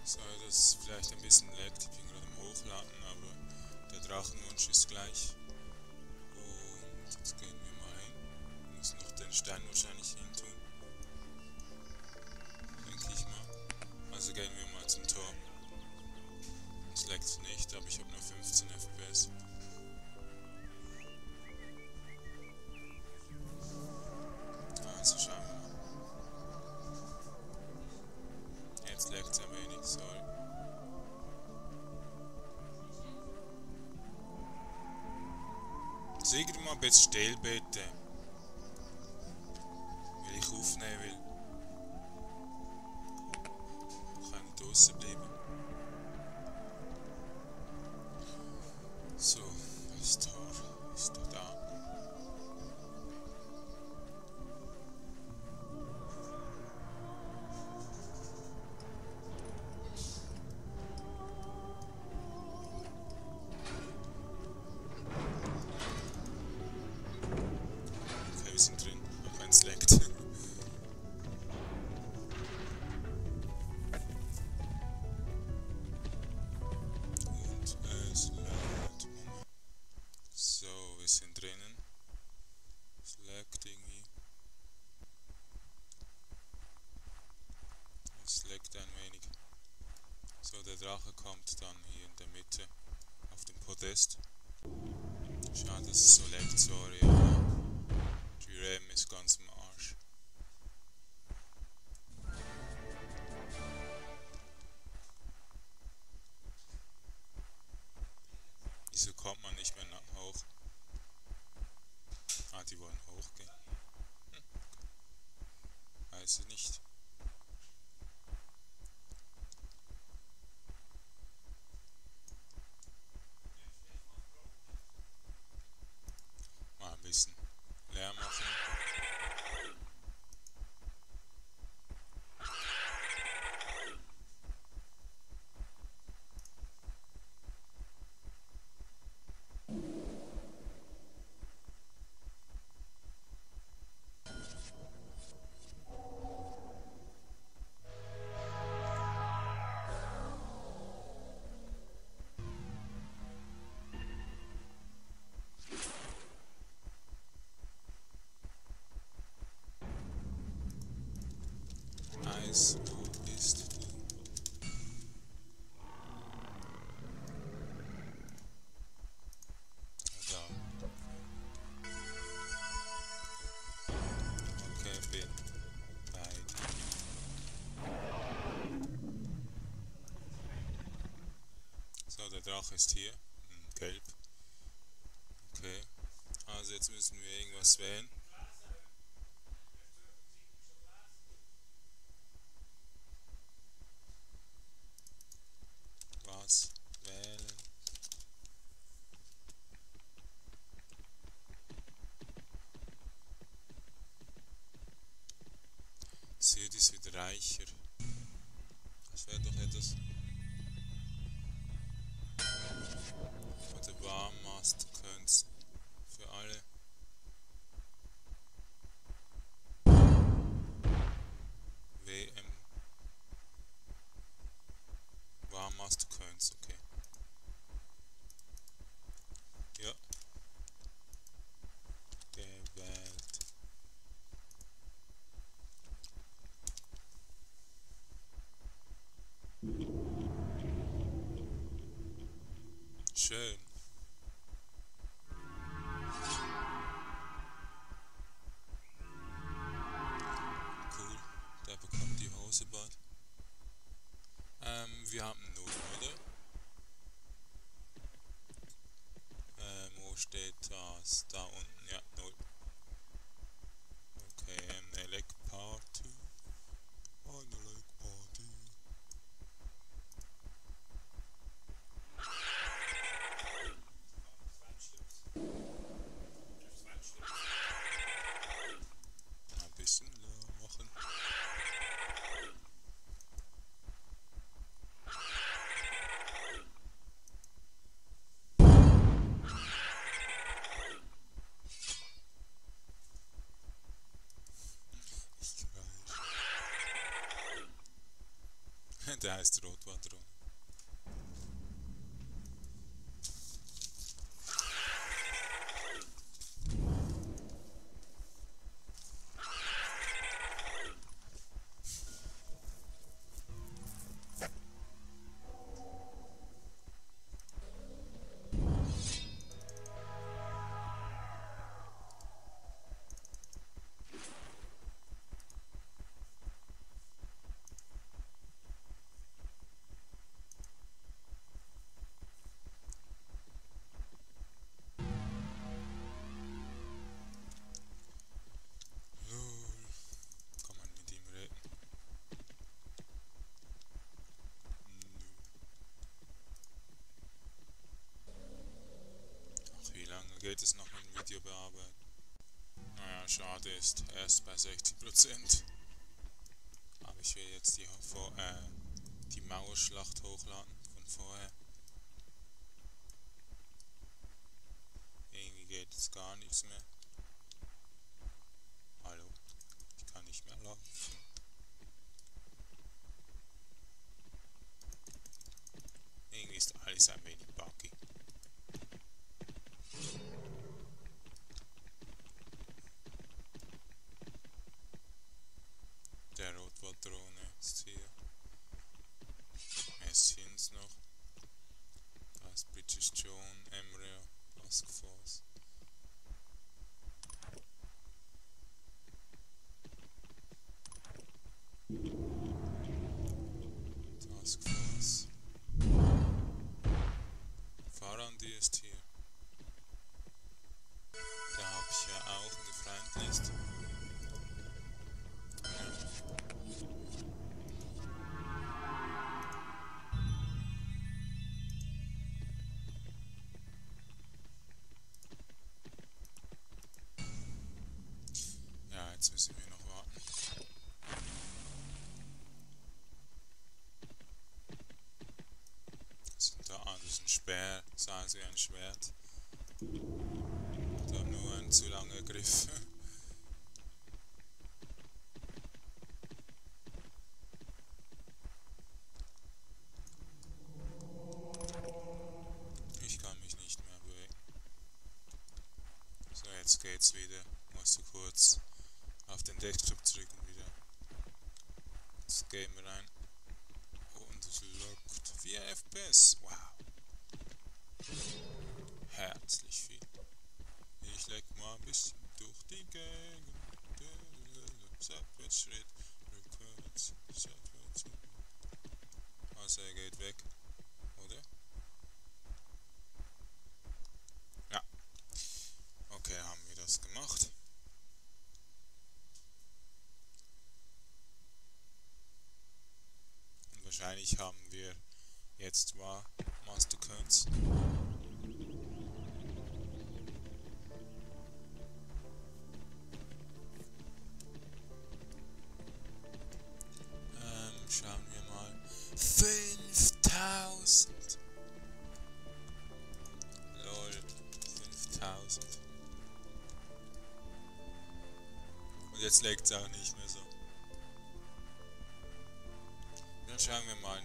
So, das ist vielleicht ein bisschen laggt, ich bin gerade am Hochladen, aber der Drachenwunsch ist gleich. Und jetzt gehen wir mal hin. Ich muss noch den Stein wahrscheinlich hin tun. Denke ich mal. Also gehen wir mal zum Tor. Es laggt nicht, aber ich habe nur 15 FPS. Also schauen wir mal. Jetzt laggt es ein wenig, sorry. Sicher mal ein bisschen still bitte. Weil ich aufnehmen will. Ich kann nicht draussen bleiben. So, das Tor ist doch da. Okay, wir sind drin, auch wenn es laggt. Und es lädt. So, wir sind drinnen. Es laggt irgendwie. Es laggt ein wenig. So, der Drache kommt dann hier in der Mitte auf dem Podest. Schade, dass es so laggt, sorry, aber die RAM ist ganz im Arsch. Wieso kommt man nicht mehr hoch? Ah, die wollen hochgehen. Weiß ich nicht. Mal ein bisschen leer machen. Eis, wo bist du? Da. Okay, bin bei dir. So, der Drache ist hier. Gelb. Okay. Also jetzt müssen wir irgendwas wählen. Was wählen? Süd ist wieder reicher. Das wäre doch etwas. Oder Warmast könnte für alle. WM. Warmast könnte, okay. Ja. Gewählt. Schön. Cool. Der bekommt die Hose bald. Wir haben 0, oder? Wo steht das? Da unten, ja, 0. Okay, eine Leg Party. Eine Leg Party. Ein bisschen leer machen. Ich Der heißt Rotwadron. Kann man mit ihm reden? Ach, wie lange geht es noch mit Video bearbeiten? Naja, schade ist, erst bei 60%. Aber ich will jetzt die Mauerschlacht hochladen von vorher. Irgendwie geht jetzt gar nichts mehr. Hallo, ich kann nicht mehr laufen. Irgendwie ist alles ein wenig buggy. Der Rotwadrone ist hier. Es sind noch. Da ist British Joan, Embryo, Task Force. Task Force. Farandi ist hier. Da habe ich ja auch in der Friendlist. Ja, jetzt müssen wir noch warten. Das ist ein Speer, sah sie ein Schwert. Hat nur einen zu langen Griff. Ich kann mich nicht mehr bewegen. So, jetzt geht's wieder. Musst du kurz auf den Desktop drücken wieder. Jetzt gehen wir rein. Und es lockt 4 FPS. Wow. Herzlich viel. Ich leg mal ein bisschen durch die Gegend. Seitwärtsschritt, rückwärts, seitwärts. Also er geht weg, oder? Ja. Okay, haben wir das gemacht. Und wahrscheinlich haben wir jetzt mal Master Codes. Schauen wir mal. 5000! Lol, 5000. Und jetzt legt es auch nicht mehr so. Dann schauen wir mal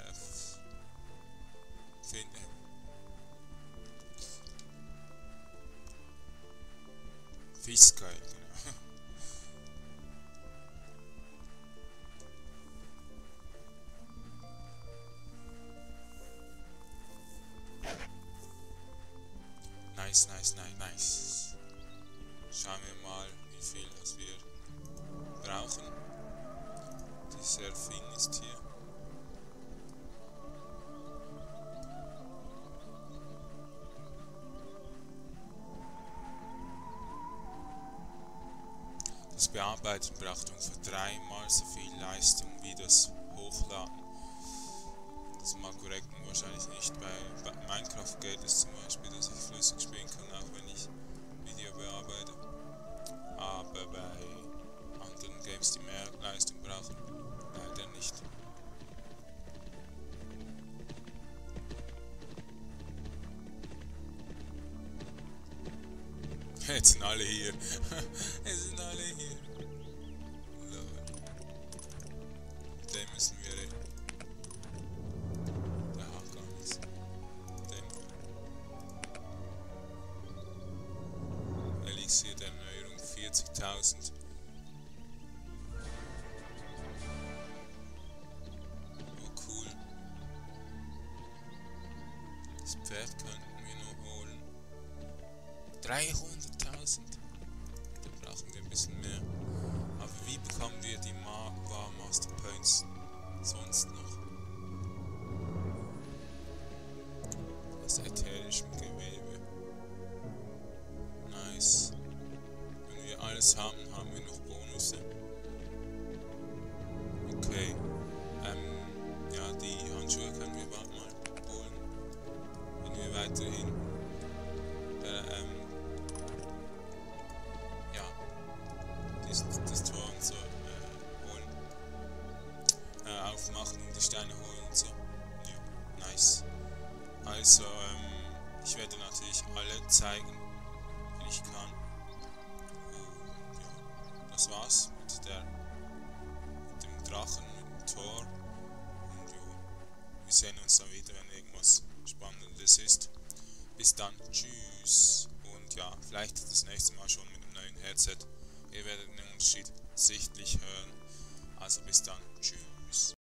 Fiscal, genau. Nice. Schauen wir mal, wie viel das wir brauchen. Dieser Fing ist hier. Das Bearbeiten braucht ungefähr 3-mal so viel Leistung wie das Hochladen. Das mag korrekt wahrscheinlich nicht. Bei Minecraft geht es zum Beispiel, dass ich flüssig spielen kann, auch wenn ich Video bearbeite. Aber bei anderen Games, die mehr Leistung brauchen, leider nicht. Jetzt sind alle hier. Jetzt sind alle hier. Lol. Den müssen wir reden. 42.000. Oh cool. Das Pferd könnten wir noch holen. 300.000. Da brauchen wir ein bisschen mehr. Aber wie bekommen wir die War Master Points sonst noch? Aus ätherischem Gewebe. Nice. Wenn wir alles haben, haben wir noch Bonusse. Okay. Ja, die Handschuhe können wir bald mal holen. Wenn wir weiterhin das Tor und so holen. Aufmachen und die Steine holen und so. Ja, nice. Also, ich werde natürlich alle zeigen, wenn ich kann. Und ja, das war's mit dem Drachen, mit dem Tor. Und ja, wir sehen uns dann wieder, wenn irgendwas Spannendes ist. Bis dann, tschüss. Und ja, vielleicht das nächste Mal schon mit einem neuen Headset. Ihr werdet den Unterschied sichtlich hören. Also bis dann, tschüss.